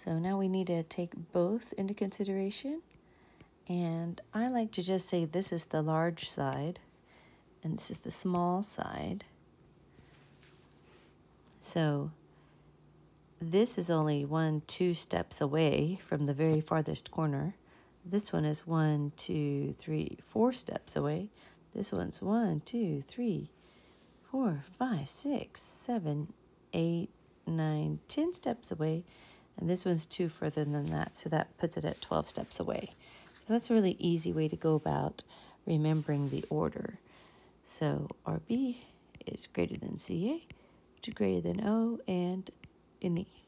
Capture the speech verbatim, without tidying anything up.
So now we need to take both into consideration. And I like to just say this is the large side and this is the small side. So this is only one, two steps away from the very farthest corner. This one is one, two, three, four steps away. This one's one, two, three, four, five, six, seven, eight, nine, ten steps away. And this one's two further than that, so that puts it at twelve steps away. So that's a really easy way to go about remembering the order. So R B is greater than C A, which is greater than O, and N E.